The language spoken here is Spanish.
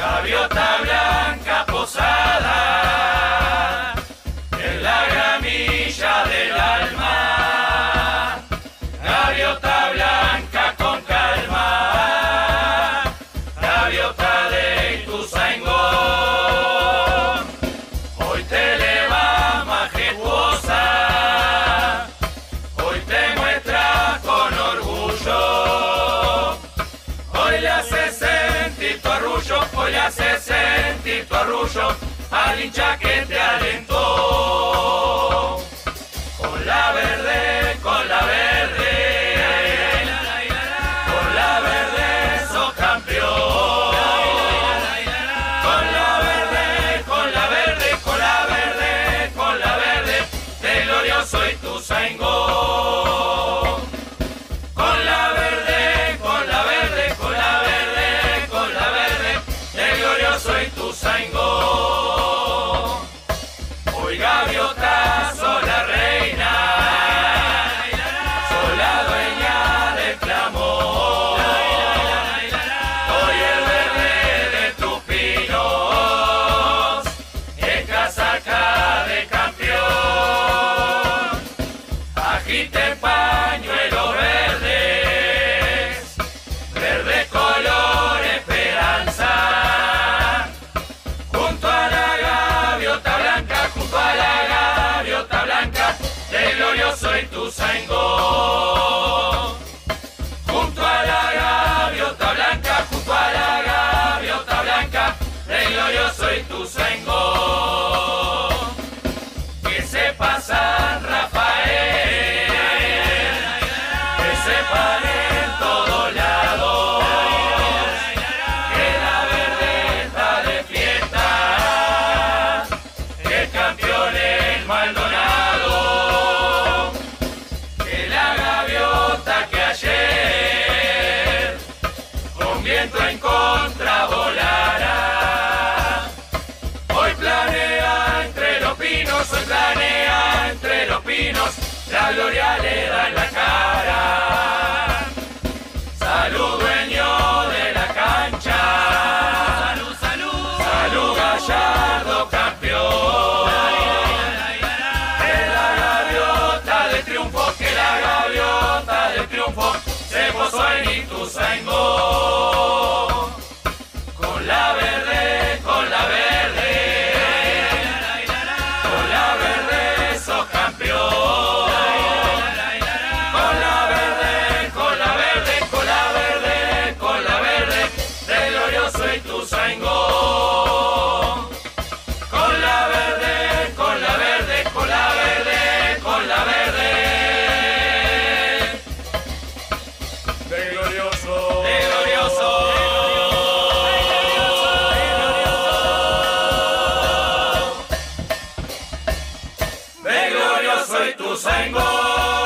Gaviota blanca posada en la gramilla del alma. Gaviota blanca con calma, gaviota de Ituzaingó. Hoy te elevas majestuosa, hoy te muestras con orgullo. Hoy le haces sentir tu arrullo, hoy le haces sentir tu arrullo al hincha que te alentó. Con la verde, con la verde, con la verde sos campeón. Con la verde, con la verde, con la verde, con la verde, de glorioso Ituzaingó. Con la verde, con la verde, con la verde, con la verde, de glorioso Ituzaingó. Hoy gaviota sos la reina, sos la dueña del clamor. Hoy el verde de tus pinos es casaca de campeón. Agite pañuelos verdes, verde color esperanza. Junto a la gaviota blanca, junto a la gaviota blanca, del glorioso Ituzaingó. Junto a la gaviota blanca, junto a la gaviota blanca, del glorioso Ituzaingó. Que se pasan Rafael, que se paren en todos lados, que la verde está de fiesta, que el campeón es Maldonado, que la gaviota que ayer con viento en contra volará. Hoy planea entre los pinos, hoy planea entre los pinos, la gloria le da en la cara. Salud dueño de la cancha, salud, salud, salud Gallardo campeón. Que la gaviota de triunfo, que la gaviota de triunfo se posó en Ituzaingó. Con la verde, con la verde, con la verde sos campeón. Con la verde, con la verde, con la verde, con la verde, del glorioso Ituzaingó. Con la verde, con la verde, con la verde, con la verde, del glorioso, del glorioso. De glorioso Ituzaingó.